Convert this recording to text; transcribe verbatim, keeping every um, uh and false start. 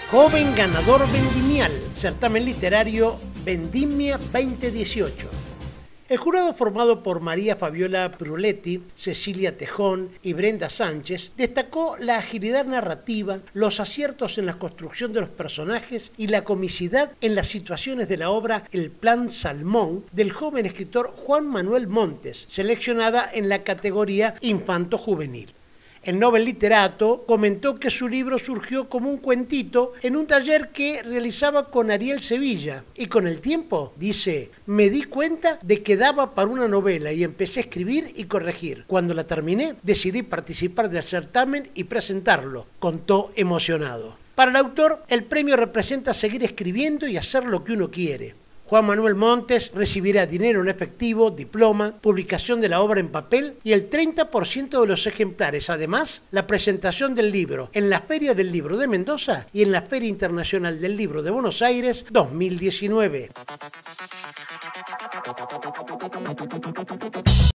Joven ganador vendimial, certamen literario Vendimia veinte dieciocho. El jurado, formado por María Fabiola Bruletti, Cecilia Tejón y Brenda Sánchez, destacó la agilidad narrativa, los aciertos en la construcción de los personajes y la comicidad en las situaciones de la obra El Plan Salmón del joven escritor Juan Manuel Montes, seleccionada en la categoría Infanto-Juvenil. El Nobel Literato comentó que su libro surgió como un cuentito en un taller que realizaba con Ariel Sevilla y con el tiempo, dice, me di cuenta de que daba para una novela y empecé a escribir y corregir. Cuando la terminé, decidí participar del certamen y presentarlo, contó emocionado. Para el autor, el premio representa seguir escribiendo y hacer lo que uno quiere. Juan Manuel Montes recibirá dinero en efectivo, diploma, publicación de la obra en papel y el treinta por ciento de los ejemplares. Además, la presentación del libro en la Feria del Libro de Mendoza y en la Feria Internacional del Libro de Buenos Aires dos mil diecinueve.